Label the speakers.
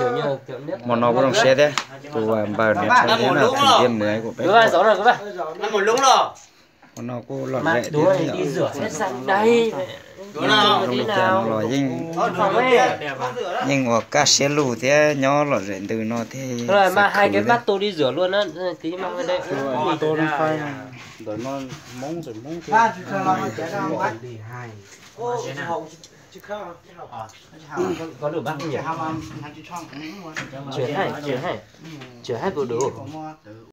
Speaker 1: mà nó có đồng xe đấy của bà này cho nên là thành viên mới của bé
Speaker 2: cứ vậy, rồi cứ vậy.
Speaker 3: Nó một lúc rồi.
Speaker 1: mà nó có lọt
Speaker 2: Mà
Speaker 1: rễ
Speaker 2: đuổi
Speaker 1: thế
Speaker 2: đi rửa hết sạch đây.
Speaker 3: Đứa nào?
Speaker 1: trong lịch nó lọt nhưng
Speaker 2: Phòng ấy.
Speaker 1: nhưng mà cá xe lù thế nhỏ lọt rễ từ nó thế
Speaker 2: Rồi mà hai cái bát tôi đi rửa luôn á, tí mang về đây.
Speaker 1: tôi nó phai rồi nó móng rồi móng thế
Speaker 4: ba cho nó chết không bác
Speaker 2: có đủ bác không nhỉ?
Speaker 4: Hãy subscribe cho kênh Ghiền Mì Gõ để không bỏ lỡ những video hấp dẫn.
Speaker 2: Chữa hay, chữa hay bộ đồ.